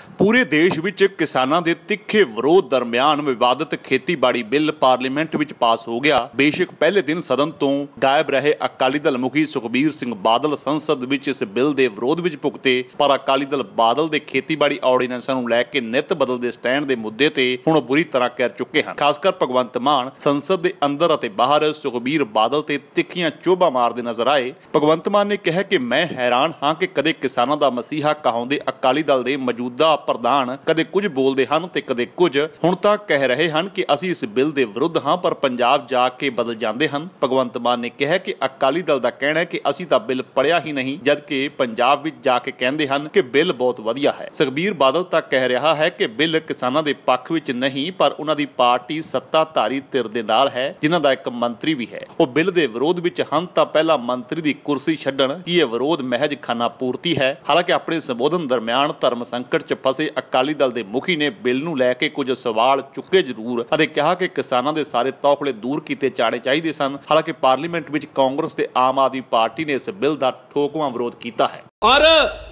पूरे देश विच किसानां दे तिखे विरोध दरमियान विवादित खेतीबाड़ी बिल पार्लीमेंट विच पास हो गया। बेशक पहले दिन सदन तो गायब रहे अकाली दल मुखी सुखबीर सिंह बादल संसद विच इस बिल दे विरोध विच भुगते, पर अकाली दल बादल दे खेतीबाड़ी ऑर्डीनेंसां नूं लैके नित बदलदे स्टैंड दे मुद्दे ते हुण बुरी तरह कर चुके हैं। खासकर भगवंत मान संसद दे अंदर अते बाहर सुखबीर बादल ते तिखियां चोभा मारदे नजर आए। भगवंत मान ने कहा कि मैं हैरान हाँ कि कदे किसानां दा मसीहा कहाउंदे अकाली दल दे मौजूदा प्रधान कदे कुछ बोलते हैं ते कदे कुछ, हुण तां कह रहे हैं कि असीं इस बिल दे विरुद्ध हाँ पर पंजाब जाके बदल जाते हैं। भगवंत मान ने कहा कि अकाली दल दा कहना है कि असीं तां बिल पढ़िया ही नहीं, जबकि पंजाब विच जाके कहते हैं कि बिल बहुत वधिया है। सुखबीर बादल तां कह रहा है कि बिल किसानां दे पक्ष विच नहीं पर उन्हां दी पार्टी सत्ताधारी धिर दे नाल है, जिन्हां दा एक मंत्री भी है। वो बिल दे विरोध विच हन तां पहला मंत्री दी कुर्सी छड्डण कि यह विरोध महज खाना पूर्ति है। हालांकि अपने संबोधन दरमियान धर्म संकट च फसे अकाली दल दे मुखी ने बिल नूं लैके कुछ सवाल चुके जरूर अते कहा कि किसानां दे सारे तौखले दूर कीते जाणे चाहीदे सन। हालांकि पार्लीमेंट विच कांग्रेस ते आम आदमी पार्टी ने इस बिल दा ठोकवां विरोध कीता है। और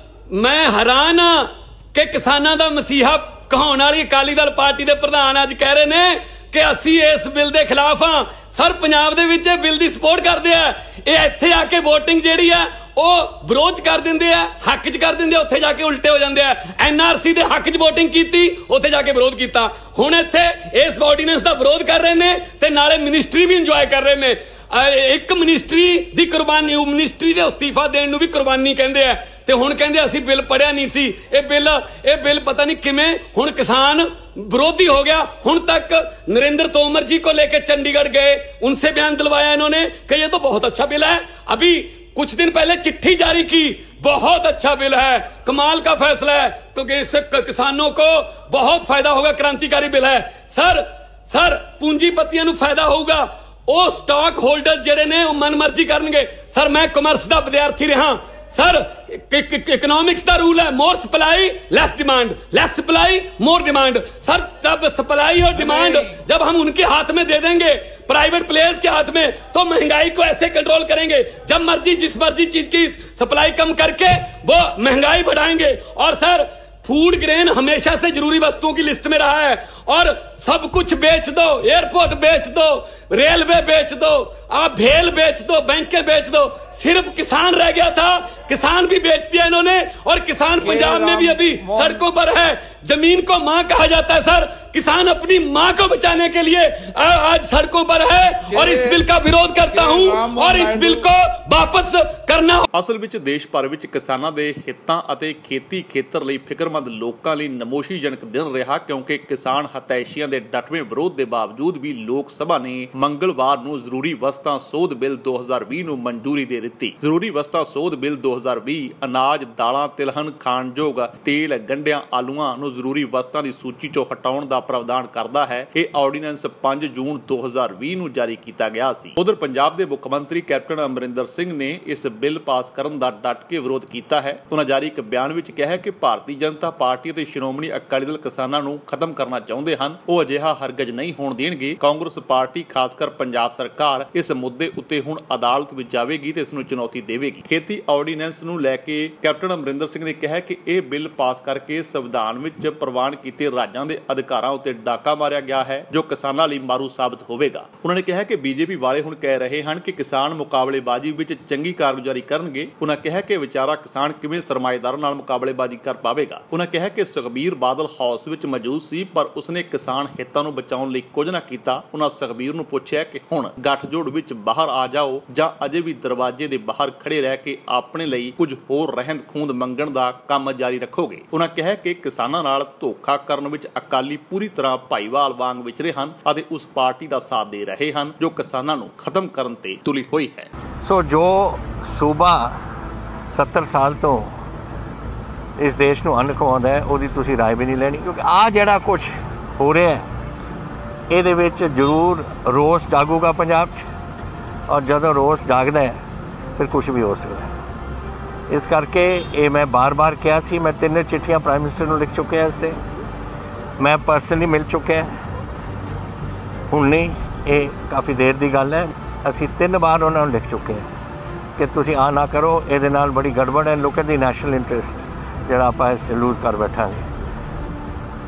मैं हैरान हां कि किसानां दा मसीहा कहाउण वाली अकाली दल पार्टी दे प्रधान अज कह रहे ने कि असीं इस बिल दे खिलाफ हां। सर पंजाब दे विच बिल दी सपोर्ट करदे आ, ये इत्थे आके वोटिंग जिहड़ी है ਉਹ ਵਿਰੋਧ ਕਰ ਦਿੰਦੇ ਆ, ਹੱਕ 'ਚ ਕਰ ਦਿੰਦੇ ਆ, ਉੱਥੇ ਜਾ ਕੇ ਉਲਟੇ ਹੋ ਜਾਂਦੇ ਆ। ਐਨਆਰਸੀ ਦੇ ਹੱਕ 'ਚ ਵੋਟਿੰਗ ਕੀਤੀ, ਉੱਥੇ ਜਾ ਕੇ ਵਿਰੋਧ ਕੀਤਾ। ਹੁਣ ਇੱਥੇ ਇਸ ਆਰਡੀਨੈਂਸ ਦਾ ਵਿਰੋਧ ਕਰ ਰਹੇ ਨੇ ਤੇ ਨਾਲੇ ਮਿਨਿਸਟਰੀ ਵੀ ਇੰਜੋਏ ਕਰ ਰਹੇ ਨੇ। ਇੱਕ ਮਿਨਿਸਟਰੀ ਦੀ ਕੁਰਬਾਨੀ, ਉਹ ਮਿਨਿਸਟਰੀ ਦੇ ਅਸਤੀਫਾ ਦੇਣ ਨੂੰ ਵੀ ਕੁਰਬਾਨੀ ਕਹਿੰਦੇ ਆ ਤੇ ਹੁਣ ਕਹਿੰਦੇ ਅਸੀਂ ਬਿੱਲ ਪੜਿਆ ਨਹੀਂ ਸੀ। ਇਹ ਬਿੱਲ ਪਤਾ ਨਹੀਂ ਕਿਵੇਂ ਹੁਣ किसान विरोधी हो गया। हुण तक नरेंद्र तोमर जी को लेकर चंडीगढ़ गए, उनसे बयान दिलवाया इन्होंने कि ये तो बहुत अच्छा बिल है। अभी कुछ दिन पहले चिट्ठी जारी की, बहुत अच्छा बिल है, कमाल का फैसला है, क्योंकि इससे किसानों को बहुत फायदा होगा, क्रांतिकारी बिल है। सर पूंजीपतियों को फायदा होगा, वो स्टॉक होल्डर जेडे ने मन मर्जी करनगे। सर मैं कॉमर्स का विद्यार्थी रहा, सर इकोनॉमिक्स का रूल है more supply less demand, less supply more demand. Sir जब सप्लाई और डिमांड जब हम उनके हाथ में दे देंगे, प्राइवेट प्लेयर्स के हाथ में, तो महंगाई को ऐसे कंट्रोल करेंगे। जब मर्जी जिस मर्जी चीज की सप्लाई कम करके वो महंगाई बढ़ाएंगे। और सर फूड ग्रेन हमेशा से जरूरी वस्तुओं की लिस्ट में रहा है और सब कुछ बेच दो, एयरपोर्ट बेच दो, रेलवे बेच दो, आप भेल बेच दो, बैंकें बेच दो, सिर्फ किसान रह गया था। किसान भी बेच दिया इन्होंने और किसान पंजाब में भी अभी सड़कों पर है। जमीन को मां कहा जाता है सर, किसान अपनी मां को बचाने के लिए आज सड़कों पर है और इस बिल का विरोध करता हूं और इस बिल को वापस करना। असल विच देश भर विच किसानां दे हितां अते खेती खेतर लई फिक्रमंद लोकां लई नमोशीजनक दिन रहा, क्योंकि किसान हतैशियां दे डटवें विरोध दे बावजूद भी लोक सभा ने मंगलवार नूं जरूरी वस्तां सोध बिल 2020 नूं मंजूरी दे दित्ती। जरूरी वस्तां सोध बिल 2020 अनाज, दालां, तिलहन, खाणयोग तेल, गंढियां, आलूआं नूं जरूरी वस्तां दी सूची चों हटाउण दा प्रावधान करदा है। यह ऑर्डीनेंस 5 जून 2020 नूं जारी कीता गया सी। उधर पंजाब दे मुख मंत्री कैप्टन अमरिंदर सिंह ने इस बिल पास करन दा डट के विरोध कीता है। उन्हां जारी एक बयान विच कहा कि भारतीय जनता पार्टी ते श्रोमणी अकाली दल किसानां नूं खत्म करना चाहुंदे हन, ਉਹ ਅਜਿਹਾ ਹਰਗਜ਼ नहीं होण देणगे। कांग्रेस पार्टी खासकर पंजाब सरकार इस मुद्दे उत्ते हुण अदालत विच जावेगी ते इस नूं चुनौती देवेगी। खेती ऑर्डीनेंस नूं लैके कैप्टन अमरिंदर सिंह ने कहा कि यह बिल पास करके संविधान विच प्रवान कीते राज्यां दे अधिकारां उत्ते डाका मारिया गया है, जो किसानां लई मारू साबित होवेगा। उन्होंने कहा कि बीजेपी वाले हुण कह रहे हैं कि किसान मुकाबलेबाजी विच चंगी कारगुजारी करनगे। उन्होंने कहा कि विचारा किसान किवें सरमाएदारां नाल मुकाबलेबाजी कर पावेगा। उन्होंने कहा कि सुखबीर बादल हाउस विच मौजूद सी पर उसने किसान हितां नूं बचाउण लई कुਝ ना कीता। उन्होंने सुखबीर नूं पुछया कि हुण गठजोड़ विच बाहर आ जाओ जां अजे भी दरवाजे दे बाहर खड़े रह के अपने लई कुछ होर रहंद खूंद मंगण दा काम जारी रखोगे। उन्होंने कहा कि किसानां नाल धोखा करन विच अकाली पूरी तरह भाईवाल वांग विचरे हन अते उस पार्टी दा साथ दे रहे हन जो किसानां नूं खत्म करन ते तुली होई है। सो जो सूबा 70 साल तो इस देश नूं अन्न खवाउंदा है ਉਹਦੀ ਤੁਸੀਂ ਰਾਏ भी नहीं ਲੈਣੀ, क्योंकि आ ਜਿਹੜਾ कुछ हो रहा है ਇਹਦੇ ਵਿੱਚ ਜ਼ਰੂਰ ਰੋਸ ਜਾਗੂਗਾ ਪੰਜਾਬ 'ਚ ਔਰ ਜਦੋਂ ਰੋਸ ਜਾਗਦਾ ਹੈ ਫਿਰ ਕੁਝ ਵੀ ਹੋ ਸਕਦਾ ਹੈ। ਇਸ ਕਰਕੇ ਇਹ ਮੈਂ ਬਾਰ-ਬਾਰ ਕਿਹਾ ਸੀ, ਮੈਂ 3 ਚਿੱਠੀਆਂ ਪ੍ਰਾਈਮ ਮਿਨਿਸਟਰ ਨੂੰ ਲਿਖ ਚੁੱਕਿਆ, ਇਸ 'ਤੇ ਮੈਂ ਪਰਸਨਲੀ ਮਿਲ ਚੁੱਕਿਆ। ਹੁਣ ਨਹੀਂ, ਇਹ ਕਾਫੀ ਦੇਰ ਦੀ ਗੱਲ ਹੈ। ਅਸੀਂ 3 ਵਾਰ ਉਹਨਾਂ ਨੂੰ ਲਿਖ ਚੁੱਕੇ ਹਾਂ ਕਿ ਤੁਸੀਂ ਆ ਨਾ ਕਰੋ, ਇਹਦੇ ਨਾਲ ਬੜੀ ਗੜਬੜ ਹੈ। ਲੋਕਾਂ ਦੀ ਨੈਸ਼ਨਲ ਇੰਟਰਸਟ ਜਿਹੜਾ ਆਪਾਂ ਇਸ ਲੂਜ਼ ਕਰ ਬੈਠਾਂਗੇ।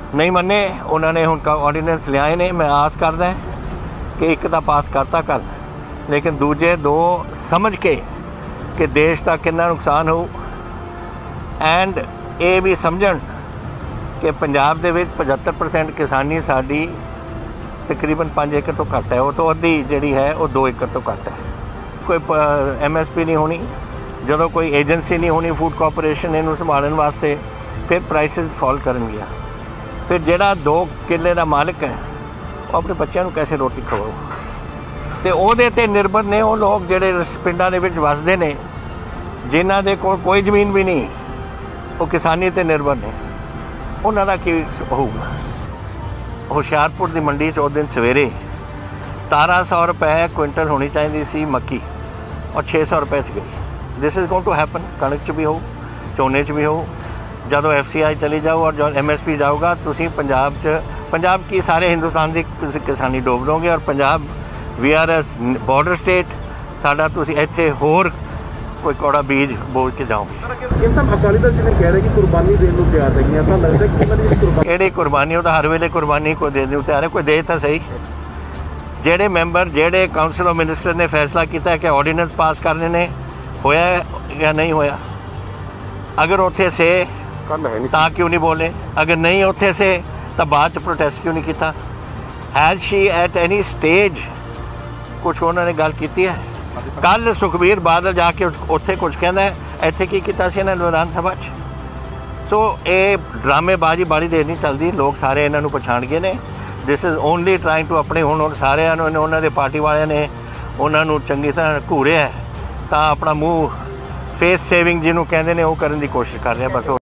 नहीं मन्ने, उन्होंने ਹੁਣ ऑर्डीनेंस लियाए ने। मैं आस करदा कि एक तो पास करता कल, लेकिन दूजे दो समझ के कि देश का कितना नुकसान हो, एंड ये भी समझण कि पंजाब दे विच 75% किसानी साडी तकरीबन 5 एकड़ तो घट है, वो तो अद्धी जिहड़ी है वो 2 एकड़ तो घट है। कोई MSP नहीं होनी, जो कोई एजेंसी नहीं होनी फूड कॉरपोरेशन इनू संभालने वास्ते, फिर प्राइसिस फॉल करनगियां। फिर जिहड़ा 2 किले का मालिक है वो अपने बच्चों को कैसे रोटी खवाओ, तो ਉਹਦੇ ਤੇ निर्भर ने वो लोग ਜਿਹੜੇ ਪਿੰਡਾਂ ਦੇ ਵਿੱਚ ਵਸਦੇ ਨੇ, ਜਿਨ੍ਹਾਂ ਦੇ ਕੋਲ ਕੋਈ ਜ਼ਮੀਨ ਵੀ ਨਹੀਂ, ਉਹ ਕਿਸਾਨੀ ਤੇ ਨਿਰਭਰ ਨੇ। ਉਹਨਾਂ ਦਾ ਕੀ ਹੋਊਗਾ? ਹੁਸ਼ਿਆਰਪੁਰ ਦੀ ਮੰਡੀ 'ਚ ਉਸ ਦਿਨ ਸਵੇਰੇ 1700 रुपए ਕੁਇੰਟਲ ਹੋਣੀ ਚਾਹੀਦੀ ਸੀ ਮੱਕੀ, और 600 रुपए 'ਚ गई। This is going to happen. कणक 'ਚ भी हो, ਝੋਨੇ 'ਚ भी हो, ਜਦੋਂ FCI चली जाओ और जो MSP जाऊगा, ਤੁਸੀਂ पंजाब की सारे हिंदुस्तान की किसानी डोब दोगे। और Punjab we are a border state, साडा ਤੁਸੀਂ ਇੱਥੇ ਹੋਰ ਕੋਈ ਕੌੜਾ ਬੀਜ ਬੋਝ ਕੇ ਜਾਓਗੇ। ਇਹ ਤਾਂ ਅਕਾਲੀ ਦਲ ਜਿਹਨੇ ਕਹਿ ਰਹੇ ਕਿ ਕੁਰਬਾਨੀ ਦੇਣ ਨੂੰ ਤਿਆਰ ਹੈਗੀਆਂ, ਤਾਂ ਲੱਗਦਾ ਕਿ ਇਹਨਾਂ ਦੀ ਕੁਰਬਾਨੀ ਕਿਹੜੀ ਕੁਰਬਾਨੀ? ਉਹ ਤਾਂ ਹਰ ਵੇਲੇ ਕੁਰਬਾਨੀ ਕੋਈ ਦੇਣ ਨੂੰ ਤਿਆਰ ਹੈ। ਕੋਈ ਦੇ ਤਾਂ ਸਹੀ। ਜਿਹੜੇ ਮੈਂਬਰ ਜਿਹੜੇ ਕਾਉਂਸਲ ਆਫ ਮਿਨਿਸਟਰ ਨੇ ਫੈਸਲਾ ਕੀਤਾ ਕਿ ਆਰਡੀਨੈਂਸ ਪਾਸ ਕਰਨੇ ਨੇ, ਹੋਇਆ ਜਾਂ ਨਹੀਂ ਹੋਇਆ? ਅਗਰ ਉੱਥੇ ਸੇ ਤਾਂ क्यों नहीं बोले? अगर नहीं उत्थे से तो बाद प्रोटेस्ट क्यों नहीं किया? Has she at any stage कुछ उन्होंने गल की है? कल सुखबीर बादल जाके उत्थे कुछ कहना है, इत्थे की किया सी इन्होंने विधान सभा च। सो ये ड्रामेबाजी बड़ी देर नहीं चलती, लोग सारे इन्हों पछाण गए ने। This is only trying to अपने हुण सारे उन्होंने पार्टी वाले ने उन्होंने चंगी तरह घूरिया है, तो अपना मूँह फेस सेविंग जिन्हों कहते हैं वो करने की कोशिश कर रहे हैं बस।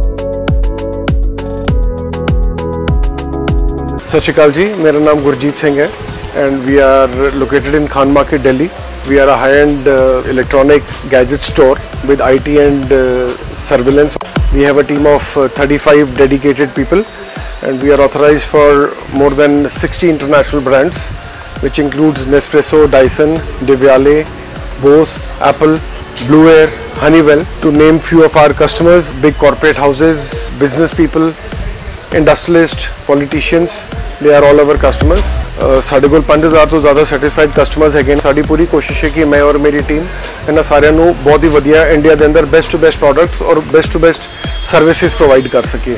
सत श्री अकाल जी, मेरा नाम गुरजीत सिंह है and we are located in Khan Market Delhi. We are a high end electronic gadget store with IT and surveillance. We have a team of 35 dedicated people and we are authorized for more than 60 international brands, which includes Nespresso, Dyson, Devyale, Bose, Apple, Blue Air, Honeywell, to name few of our customers. Big corporate houses, business people, industrialist, politicians, they are all our customers. साढ़े कोल 5000 तो ज़्यादा satisfied customers है। साड़ी पूरी कोशिश है कि मैं और मेरी टीम इन्होंने सारे बहुत ही वधिया इंडिया के अंदर बेस्ट टू बेस्ट प्रोडक्ट्स और best to best services provide कर सकिए।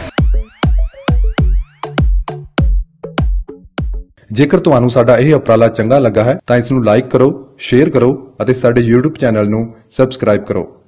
ਜੇਕਰ ਤੁਹਾਨੂੰ ਸਾਡਾ ਇਹ ਉਪਰਾਲਾ ਚੰਗਾ ਲੱਗਾ ਹੈ ਤਾਂ ਇਸ ਨੂੰ ਲਾਈਕ ਕਰੋ, ਸ਼ੇਅਰ ਕਰੋ ਅਤੇ ਸਾਡੇ YouTube ਚੈਨਲ ਨੂੰ ਸਬਸਕ੍ਰਾਈਬ ਕਰੋ।